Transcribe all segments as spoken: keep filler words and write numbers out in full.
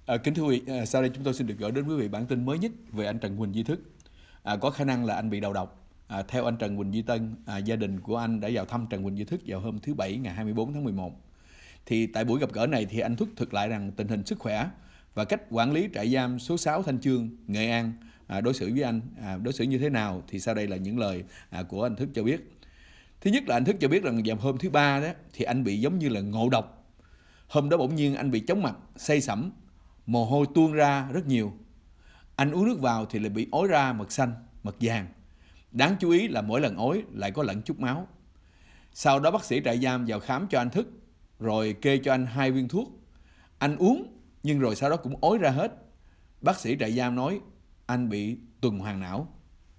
À, kính thưa quý vị, à, sau đây chúng tôi xin được gửi đến quý vị bản tin mới nhất về anh Trần Huỳnh Duy Thức. À, có khả năng là anh bị đầu độc. À, theo anh Trần Huỳnh Duy Tân, à, gia đình của anh đã vào thăm Trần Huỳnh Duy Thức vào hôm thứ Bảy ngày hai mươi bốn tháng mười một. Thì tại buổi gặp gỡ này thì anh Thức thuật lại rằng tình hình sức khỏe và cách quản lý trại giam số sáu Thanh Chương, Nghệ An à, đối xử với anh, à, đối xử như thế nào thì sau đây là những lời à, của anh Thức cho biết. Thứ nhất là anh Thức cho biết rằng vào hôm thứ ba đó thì anh bị giống như là ngộ độc. Hôm đó bỗng nhiên anh bị chóng mặt, say sẩm, mồ hôi tuôn ra rất nhiều. Anh uống nước vào thì lại bị ói ra mật xanh, mật vàng. Đáng chú ý là mỗi lần ói lại có lẫn chút máu. Sau đó bác sĩ trại giam vào khám cho anh Thức, rồi kê cho anh hai viên thuốc. Anh uống nhưng rồi sau đó cũng ói ra hết. Bác sĩ trại giam nói anh bị tuần hoàn não.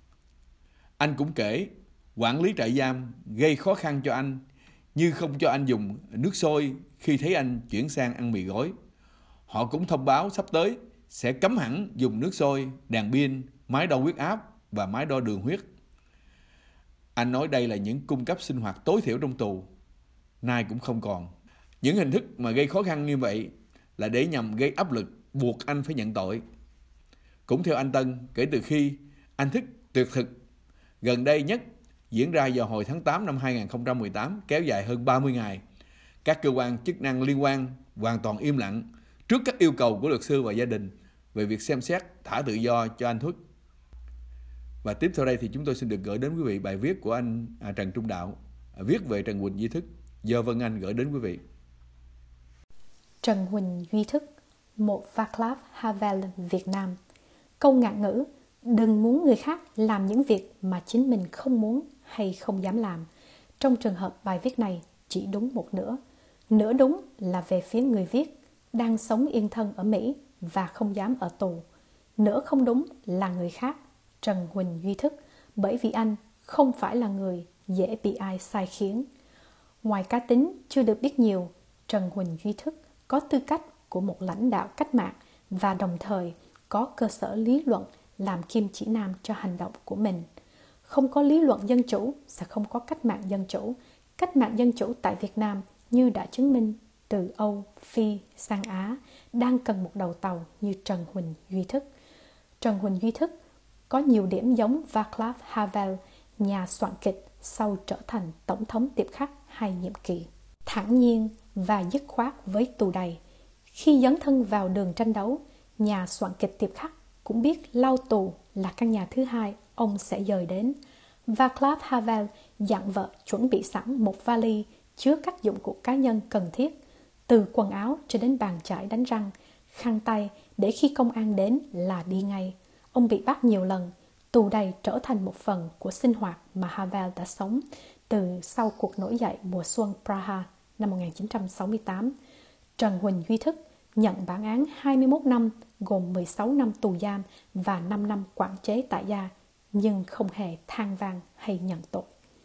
Anh cũng kể quản lý trại giam gây khó khăn cho anh, như không cho anh dùng nước sôi khi thấy anh chuyển sang ăn mì gói. Họ cũng thông báo sắp tới sẽ cấm hẳn dùng nước sôi, đèn pin, máy đo huyết áp và máy đo đường huyết. Anh nói đây là những cung cấp sinh hoạt tối thiểu trong tù, nay cũng không còn. Những hình thức mà gây khó khăn như vậy là để nhằm gây áp lực buộc anh phải nhận tội. Cũng theo anh Tân, kể từ khi anh Thức tuyệt thực gần đây nhất diễn ra vào hồi tháng tám năm hai nghìn không trăm mười tám, kéo dài hơn ba mươi ngày, các cơ quan chức năng liên quan hoàn toàn im lặng trước các yêu cầu của luật sư và gia đình về việc xem xét thả tự do cho anh Thức. Và tiếp theo đây thì chúng tôi xin được gửi đến quý vị bài viết của anh à, Trần Trung Đạo, à, viết về Trần Huỳnh Duy Thức, do Vân Anh gửi đến quý vị. Trần Huỳnh Duy Thức, một Václav Havel Việt Nam. Câu ngạn ngữ, đừng muốn người khác làm những việc mà chính mình không muốn hay không dám làm. Trong trường hợp bài viết này chỉ đúng một nửa. Nửa đúng là về phía người viết, đang sống yên thân ở Mỹ và không dám ở tù. Nửa không đúng là người khác, Trần Huỳnh Duy Thức, bởi vì anh không phải là người dễ bị ai sai khiến. Ngoài cá tính chưa được biết nhiều, Trần Huỳnh Duy Thức có tư cách của một lãnh đạo cách mạng và đồng thời có cơ sở lý luận làm kim chỉ nam cho hành động của mình. Không có lý luận dân chủ sẽ không có cách mạng dân chủ. Cách mạng dân chủ tại Việt Nam như đã chứng minh từ Âu, Phi sang Á đang cần một đầu tàu như Trần Huỳnh Duy Thức. Trần Huỳnh Duy Thức có nhiều điểm giống Václav Havel, nhà soạn kịch sau trở thành tổng thống Tiệp Khắc hai nhiệm kỳ. Thản nhiên và dứt khoát với tù đầy. Khi dấn thân vào đường tranh đấu, nhà soạn kịch Tiệp Khắc cũng biết lao tù là căn nhà thứ hai ông sẽ dời đến. Václav Havel dặn vợ chuẩn bị sẵn một vali chứa các dụng cụ cá nhân cần thiết, từ quần áo cho đến bàn chải đánh răng, khăn tay để khi công an đến là đi ngay. Ông bị bắt nhiều lần, tù đầy trở thành một phần của sinh hoạt mà Havel đã sống từ sau cuộc nổi dậy mùa xuân Praha năm một nghìn chín trăm sáu mươi tám. Trần Huỳnh Duy Thức nhận bản án hai mươi mốt năm, gồm mười sáu năm tù giam và năm năm quản chế tại gia, nhưng không hề than van hay nhận tội.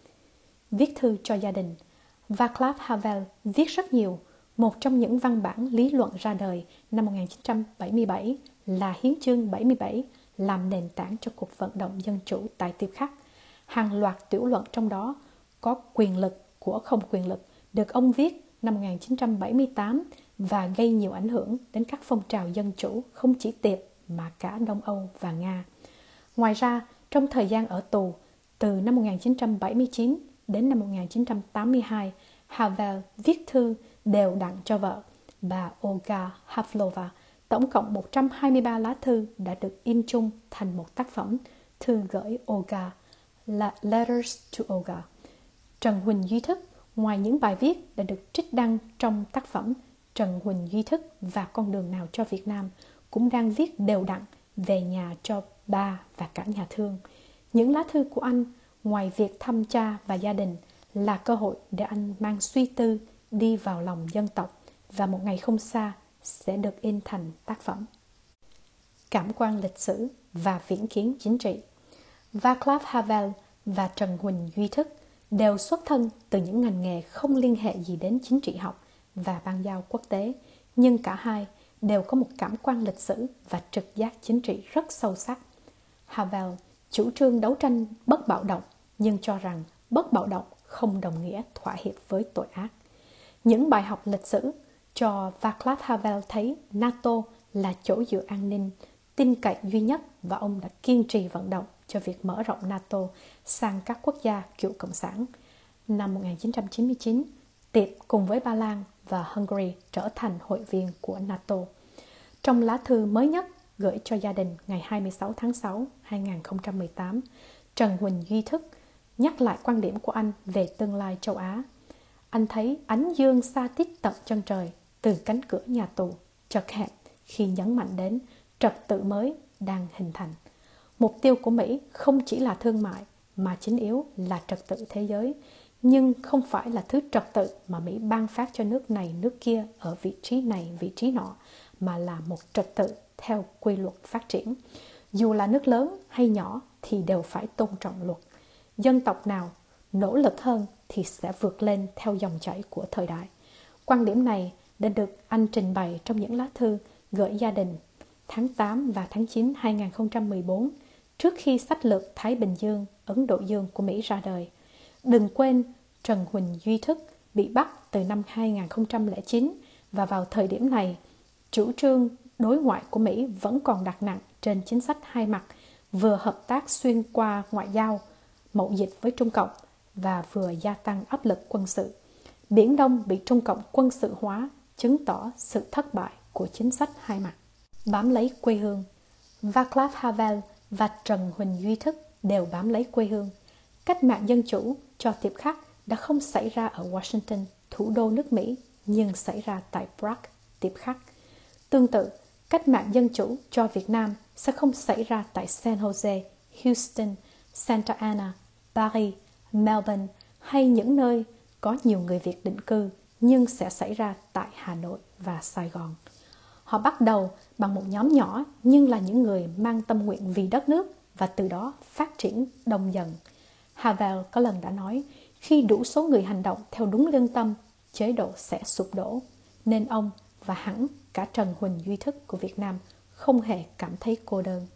Viết thư cho gia đình. Václav Havel viết rất nhiều. Một trong những văn bản lý luận ra đời năm một nghìn chín trăm bảy mươi bảy là Hiến chương bảy mươi bảy, làm nền tảng cho cuộc vận động dân chủ tại Tiệp Khắc. Hàng loạt tiểu luận trong đó có quyền lực của không quyền lực được ông viết năm một nghìn chín trăm bảy mươi tám và gây nhiều ảnh hưởng đến các phong trào dân chủ không chỉ Tiệp mà cả Đông Âu và Nga. Ngoài ra, trong thời gian ở tù, từ năm một nghìn chín trăm bảy mươi chín đến năm một nghìn chín trăm tám mươi hai, Havel viết thư đều đặn cho vợ, bà Olga Havlova. Tổng cộng một trăm hai mươi ba lá thư đã được in chung thành một tác phẩm, Thư gửi Olga, là Letters to Olga. Trần Huỳnh Duy Thức, ngoài những bài viết đã được trích đăng trong tác phẩm Trần Huỳnh Duy Thức và Con đường nào cho Việt Nam, cũng đang viết đều đặn về nhà cho ba và cả nhà thương. Những lá thư của anh, ngoài việc thăm cha và gia đình, là cơ hội để anh mang suy tư đi vào lòng dân tộc và một ngày không xa sẽ được in thành tác phẩm. Cảm quan lịch sử và viễn kiến chính trị. Václav Havel và Trần Huỳnh Duy Thức đều xuất thân từ những ngành nghề không liên hệ gì đến chính trị học và ban giao quốc tế, nhưng cả hai đều có một cảm quan lịch sử và trực giác chính trị rất sâu sắc. Havel chủ trương đấu tranh bất bạo động, nhưng cho rằng bất bạo động không đồng nghĩa thỏa hiệp với tội ác. Những bài học lịch sử cho Václav Havel thấy NATO là chỗ dựa an ninh, tin cậy duy nhất, và ông đã kiên trì vận động cho việc mở rộng NATO sang các quốc gia cựu cộng sản. Năm một nghìn chín trăm chín mươi chín, Tiệp cùng với Ba Lan và Hungary trở thành hội viên của NATO. Trong lá thư mới nhất gửi cho gia đình ngày hai mươi sáu tháng sáu năm hai nghìn không trăm mười tám, Trần Huỳnh Duy Thức nhắc lại quan điểm của anh về tương lai châu Á. Anh thấy ánh dương xa tít tận chân trời từ cánh cửa nhà tù chật hẹp khi nhấn mạnh đến trật tự mới đang hình thành. Mục tiêu của Mỹ không chỉ là thương mại mà chính yếu là trật tự thế giới, nhưng không phải là thứ trật tự mà Mỹ ban phát cho nước này nước kia ở vị trí này vị trí nọ, mà là một trật tự theo quy luật phát triển. Dù là nước lớn hay nhỏ thì đều phải tôn trọng luật. Dân tộc nào nỗ lực hơn thì sẽ vượt lên theo dòng chảy của thời đại. Quan điểm này đã được anh trình bày trong những lá thư gửi gia đình tháng tám và tháng chín năm hai nghìn không trăm mười bốn, trước khi sách lược Thái Bình Dương, Ấn Độ Dương của Mỹ ra đời. Đừng quên, Trần Huỳnh Duy Thức bị bắt từ năm hai nghìn không trăm lẻ chín, và vào thời điểm này, chủ trương đối ngoại của Mỹ vẫn còn đặt nặng trên chính sách hai mặt, vừa hợp tác xuyên qua ngoại giao, mậu dịch với Trung Cộng, và vừa gia tăng áp lực quân sự. Biển Đông bị Trung Cộng quân sự hóa, chứng tỏ sự thất bại của chính sách hai mặt. Bám lấy quê hương. Václav Havel và Trần Huỳnh Duy Thức đều bám lấy quê hương. Cách mạng dân chủ cho Tiệp Khắc đã không xảy ra ở Washington, thủ đô nước Mỹ, nhưng xảy ra tại Prague, Tiệp Khắc. Tương tự, cách mạng dân chủ cho Việt Nam sẽ không xảy ra tại San Jose, Houston, Santa Ana, Paris, Melbourne hay những nơi có nhiều người Việt định cư, nhưng sẽ xảy ra tại Hà Nội và Sài Gòn. Họ bắt đầu bằng một nhóm nhỏ nhưng là những người mang tâm nguyện vì đất nước và từ đó phát triển đông dần. Havel có lần đã nói, khi đủ số người hành động theo đúng lương tâm, chế độ sẽ sụp đổ. Nên ông và hẳn cả Trần Huỳnh Duy Thức của Việt Nam không hề cảm thấy cô đơn.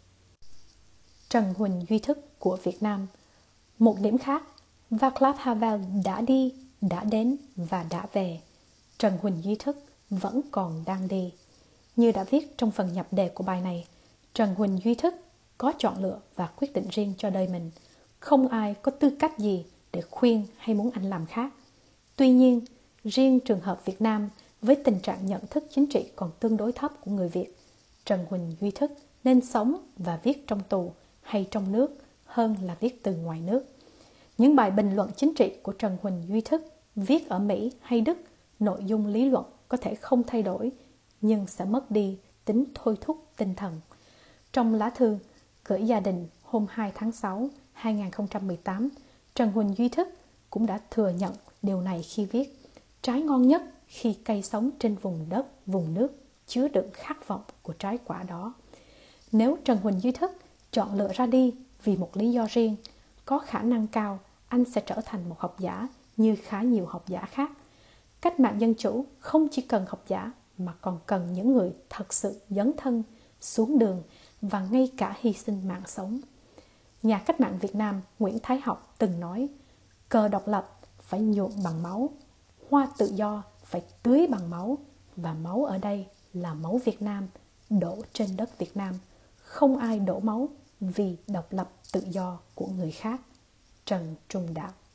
Trần Huỳnh Duy Thức của Việt Nam. Một điểm khác, Václav Havel đã đi, đã đến và đã về. Trần Huỳnh Duy Thức vẫn còn đang đi. Như đã viết trong phần nhập đề của bài này, Trần Huỳnh Duy Thức có chọn lựa và quyết định riêng cho đời mình. Không ai có tư cách gì để khuyên hay muốn anh làm khác. Tuy nhiên, riêng trường hợp Việt Nam với tình trạng nhận thức chính trị còn tương đối thấp của người Việt, Trần Huỳnh Duy Thức nên sống và viết trong tù hay trong nước hơn là viết từ ngoài nước. Những bài bình luận chính trị của Trần Huỳnh Duy Thức viết ở Mỹ hay Đức, nội dung lý luận có thể không thay đổi, nhưng sẽ mất đi tính thôi thúc tinh thần. Trong lá thư gửi gia đình hôm hai tháng sáu năm hai nghìn không trăm mười tám, Trần Huỳnh Duy Thức cũng đã thừa nhận điều này khi viết: trái ngon nhất khi cây sống trên vùng đất, vùng nước chứa đựng khát vọng của trái quả đó. Nếu Trần Huỳnh Duy Thức chọn lựa ra đi vì một lý do riêng, có khả năng cao anh sẽ trở thành một học giả như khá nhiều học giả khác. Cách mạng dân chủ không chỉ cần học giả mà còn cần những người thật sự dấn thân, xuống đường và ngay cả hy sinh mạng sống. Nhà cách mạng Việt Nam Nguyễn Thái Học từng nói, cờ độc lập phải nhuộm bằng máu, hoa tự do phải tưới bằng máu, và máu ở đây là máu Việt Nam đổ trên đất Việt Nam. Không ai đổ máu vì độc lập tự do của người khác. Trần Trung Đạo.